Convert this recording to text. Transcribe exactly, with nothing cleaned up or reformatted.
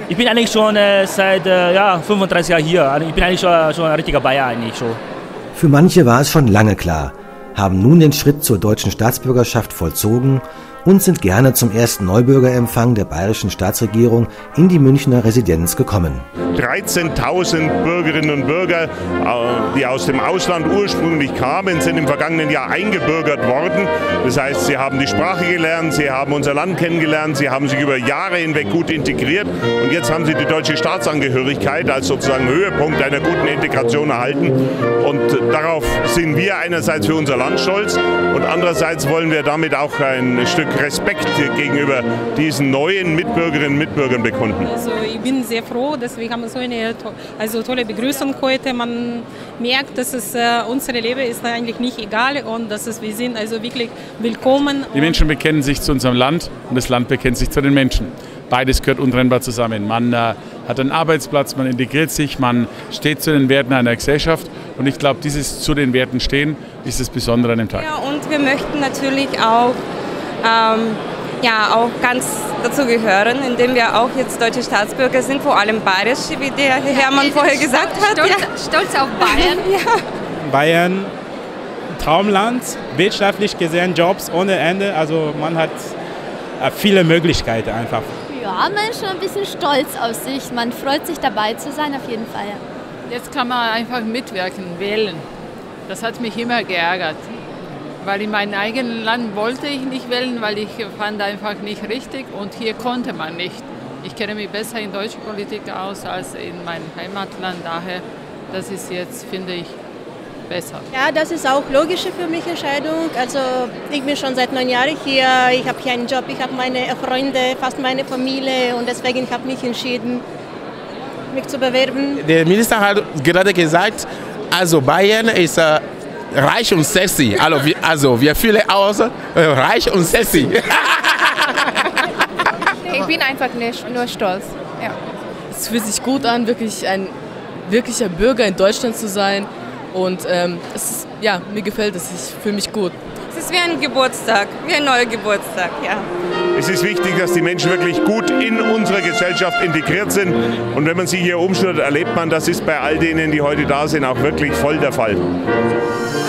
Ich bin eigentlich schon äh, seit äh, ja, fünfunddreißig Jahren hier. Also ich bin eigentlich schon, schon ein richtiger Bayer eigentlich schon. Für manche war es schon lange klar, haben nun den Schritt zur deutschen Staatsbürgerschaft vollzogen und sind gerne zum ersten Neubürgerempfang der bayerischen Staatsregierung in die Münchner Residenz gekommen. dreizehntausend Bürgerinnen und Bürger, die aus dem Ausland ursprünglich kamen, sind im vergangenen Jahr eingebürgert worden. Das heißt, sie haben die Sprache gelernt, sie haben unser Land kennengelernt, sie haben sich über Jahre hinweg gut integriert und jetzt haben sie die deutsche Staatsangehörigkeit als sozusagen Höhepunkt einer guten Integration erhalten. Und darauf sind wir einerseits für unser Land stolz und andererseits wollen wir damit auch ein Stück Respekt gegenüber diesen neuen Mitbürgerinnen und Mitbürgern bekunden. Also ich bin sehr froh, dass wir haben so eine also tolle Begrüßung heute. Man merkt, dass es äh, unsere Leben ist eigentlich nicht egal und dass es, wir sind also wirklich willkommen. Die Menschen bekennen sich zu unserem Land und das Land bekennt sich zu den Menschen. Beides gehört untrennbar zusammen. Man äh, hat einen Arbeitsplatz, man integriert sich, man steht zu den Werten einer Gesellschaft und ich glaube, dieses zu den Werten stehen ist das Besondere an dem Tag. Ja, und wir möchten natürlich auch Ähm, ja, auch ganz dazu gehören, indem wir auch jetzt deutsche Staatsbürger sind, vor allem bayerisch, wie der Hermann vorher gesagt hat. Stolz, ja. stolz auf Bayern. Ja. Bayern, Traumland, wirtschaftlich gesehen, Jobs ohne Ende, also man hat viele Möglichkeiten einfach. Ja, man ist schon ein bisschen stolz auf sich, man freut sich dabei zu sein, auf jeden Fall. Jetzt kann man einfach mitwirken, wählen. Das hat mich immer geärgert. Weil in meinem eigenen Land wollte ich nicht wählen, weil ich fand einfach nicht richtig und hier konnte man nicht. Ich kenne mich besser in deutscher Politik aus als in meinem Heimatland, daher das ist jetzt, finde ich, besser. Ja, das ist auch logische für mich Entscheidung. Also ich bin schon seit neun Jahren hier, ich habe hier einen Job, ich habe meine Freunde, fast meine Familie und deswegen habe ich mich entschieden, mich zu bewerben. Der Minister hat gerade gesagt, also Bayern ist äh, reich und sexy. Also wir, also wir fühlen aus äh, reich und sexy. Ich bin einfach nicht, nur stolz. Ja. Es fühlt sich gut an, wirklich ein wirklicher Bürger in Deutschland zu sein. Und ähm, es ist, ja, mir gefällt es, ich fühle mich gut. Es ist wie ein Geburtstag, wie ein neuer Geburtstag, ja. Es ist wichtig, dass die Menschen wirklich gut in unsere Gesellschaft integriert sind. Und wenn man sie hier umschaut, erlebt man, das ist bei all denen, die heute da sind, auch wirklich voll der Fall.